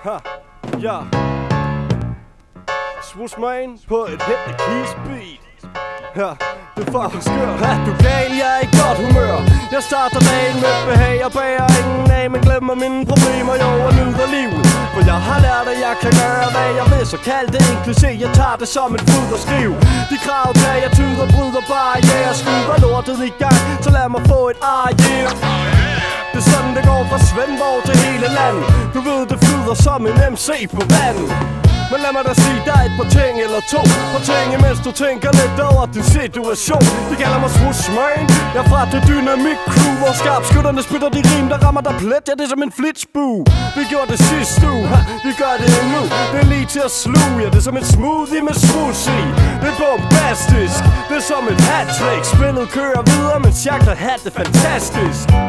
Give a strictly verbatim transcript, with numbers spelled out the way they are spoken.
Ha, ja. Swoosh man på et hætte keys beat. Ja, det er fucking skørt. Ha, du gal, jeg er i godt humør. Jeg starter dagen med behag og bager ingen af, men glemmer mine problemer, jo, og nyder livet. For jeg har lært, at jeg kan gøre, hvad jeg vil, så kald det inklusiv. Jeg tager det som et fod og skriv. De krav der, jeg tyder, bryder bare, yeah, jeg skyder lortet i gang, så lad mig få et ah, yeah. Det er sådan, det går fra Svendborg til hele landet. Du ved, det flyder som en M C på vandet. Men lad mig da sige dig et par ting eller to. Par ting, imens du tænker lidt over din situation. De kalder mig Swoosh man. Jeg er fra det Dynamik crew, hvor skarpskytterne spytter de rim, der rammer der plet. Ja, det er som en flitsbue. Vi gjorde det sidste uge, ha, vi gør det endnu. Det er lige til at sluge, ja, det er som en smoothie med swoosh i. Det er bombastisk, det er som et hat-trick. Spillet kører videre, men Jacques hat er fantastisk.